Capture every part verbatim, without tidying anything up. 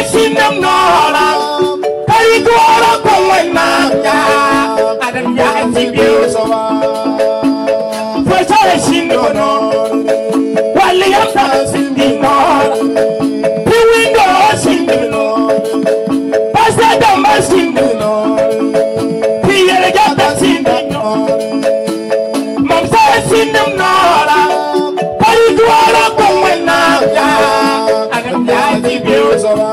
sinam nora kari gora ko na ya adam ya tibio sawa fasara sinno no wali ya ta sindino piwindo sindino pasa dama sindino piyere ya ta sindino mamsa sinam nora kari gora ko na ya adam ya tibio sawa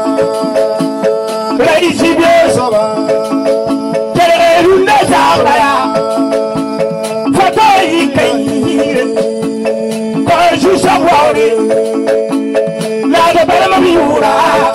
Reisi biosaba, kerunda sabaya, fatai kaire, koju sabori, la de bela miura,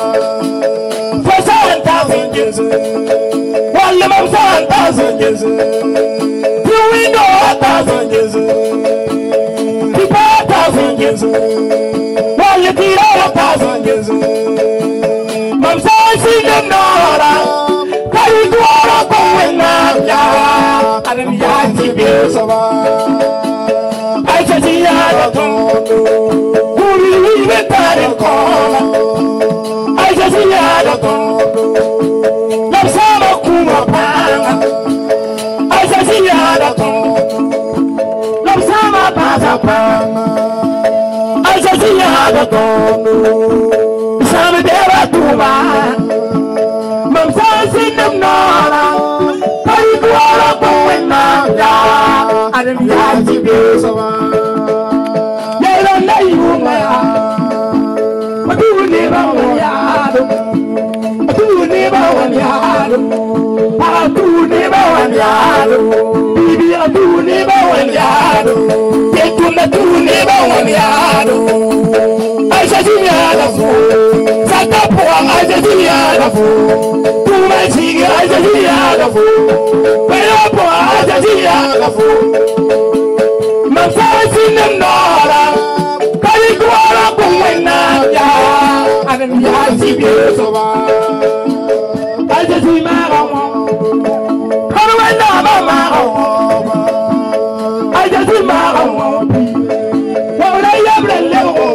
fasanta zinjes, wale mamsanta zinjes, piwindo ata zinjes, pipata zinjes, wale tira ata zinjes. Mamsa sinam nora kari gora ko na ya adam ya tibio sawa aisha ya da to kuri we tare ko aisha ya da to mamsa ma kuma pa aisha ya da to mamsa ma pa pa aisha ya da to Sam dera tuma mamsa sinam nora kari gora ko na ya adam ya tibio sawa yelo na yuma adu ne ba wa ya adu ne ba wa ya adu ne ba wa ya bibi adu ne ba wa ya tetu na tu ne ba wa ya aisha ya da fu Sakapo ajajiya dafu, kuma chigi ajajiya dafu, peyopo ajajiya dafu. Mamsa sinam nora, kali kuara kumwena ya, adam ya sibio soba. Ajaji marawa, karwena mama rawa, ajaji marawa, wala yabre lewa.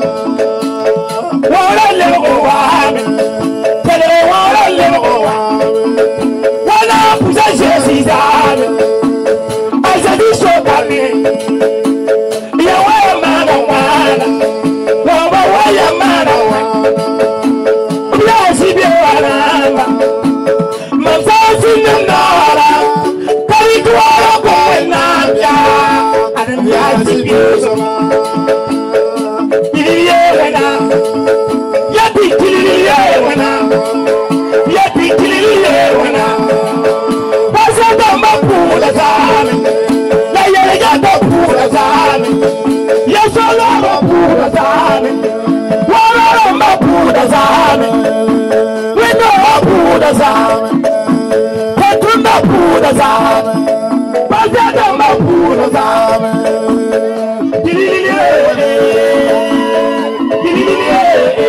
Wala lewa tele wala lewa wala pusa jesi zame azadi sokami ya waya mana wana wawa waya mana wana ya sibi wana mafasi nara kari kuara kwena ya adam ya sibi sama iliye wena Yati kililiye wana, yati kililiye wana. Pasa dama pula zame, la yere yata pula zame. Yasolo ma pula zame, wala ma pula zame. Wino ma pula zame, petunda pula zame. Pasa dama pula zame, kililiye, kililiye.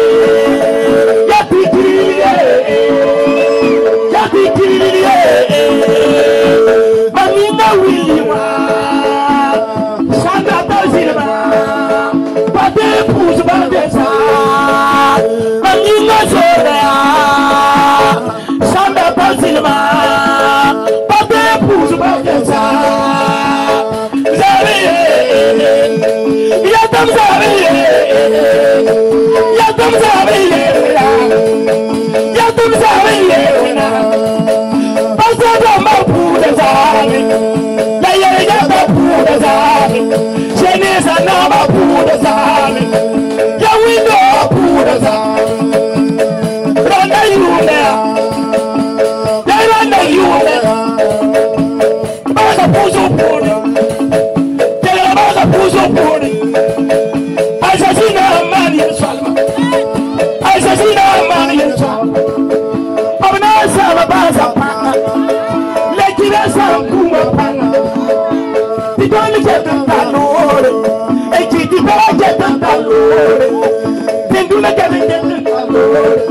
Mamina wima, Santa Tazilma, Pate Pus Bandesa, Mamina Zorea, Santa Tazilma, Pate Pus Bandesa, Zarie, Yatam Zarie, Yatam Zarie, Yatam Zarie. La yere yata puda zami, Chenesa nama puda zami, ya windo puda zami. Randa yune, ya randa yune. Baza puso puri, ya baza puso puri. Asasina amani salma, asasina amani salma. Abna sama baza pana. Kuma pana, ti doni jetan talore, e ti ti bara jetan talore, ti duna jetan jetan talore,